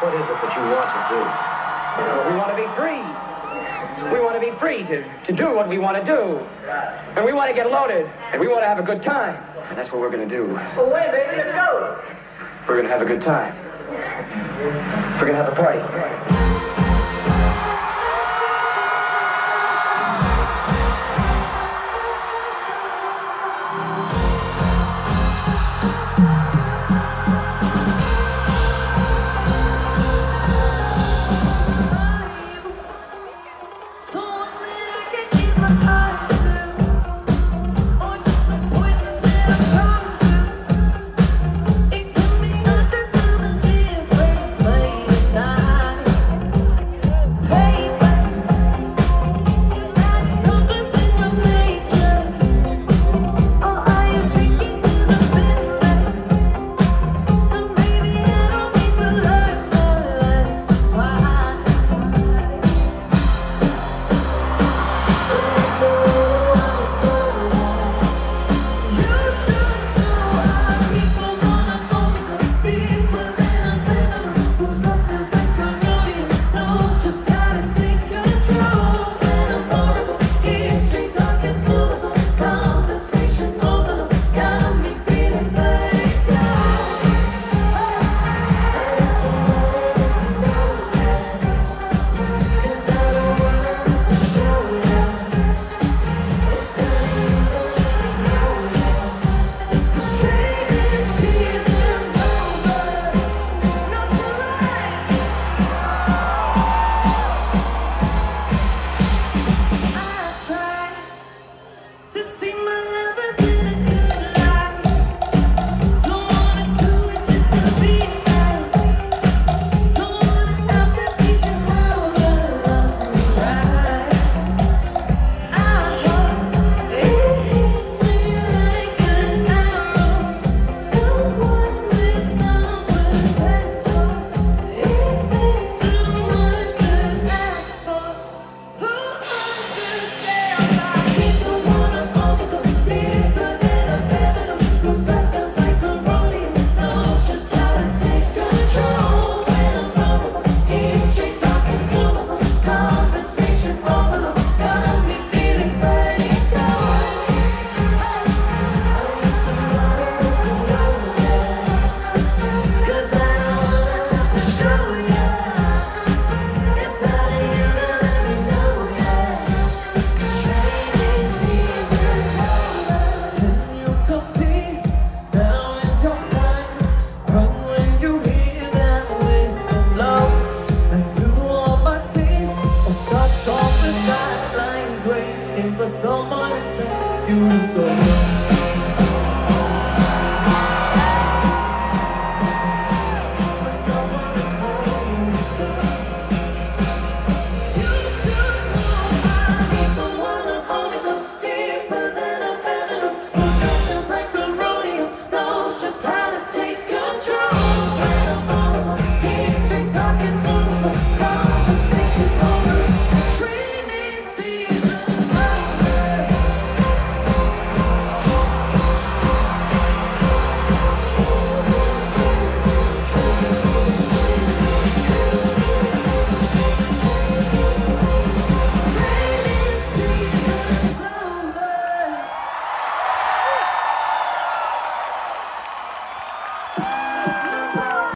What is it that you want to do? We want to be free. We want to be free to do what we want to do. And we want to get loaded. And we want to have a good time. And that's what we're going to do. Well, wait, baby, let's go. We're going to have a good time. We're going to have a party.